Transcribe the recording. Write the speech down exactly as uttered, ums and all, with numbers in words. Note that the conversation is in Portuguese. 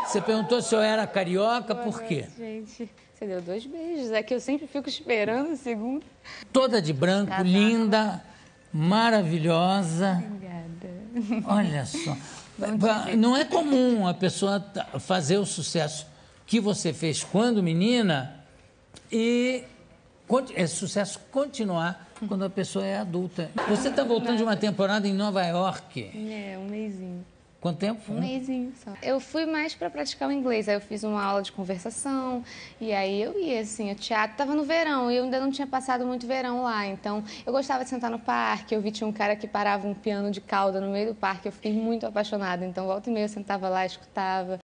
Você perguntou se eu era carioca, Boa por quê? noite, gente. Você deu dois beijos. É que eu sempre fico esperando o segundo. Toda de branco, Casaco. linda, maravilhosa. Obrigada. Olha só. Bom te ver. Não é comum a pessoa fazer o sucesso que você fez quando menina e é sucesso continuar quando a pessoa é adulta. Você está voltando de uma temporada em Nova York. É, um mesinho. Quanto tempo? Um mesinho só. Eu fui mais para praticar o inglês. Aí eu fiz uma aula de conversação. E aí eu ia, assim, o teatro estava no verão. E eu ainda não tinha passado muito verão lá. Então eu gostava de sentar no parque. Eu vi tinha um cara que parava um piano de cauda no meio do parque. Eu fiquei muito apaixonada. Então volta e meia eu sentava lá, escutava.